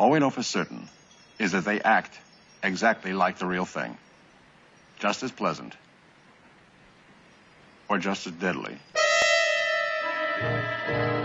All we know for certain is that they act exactly like the real thing. Just as pleasant. Or just as deadly.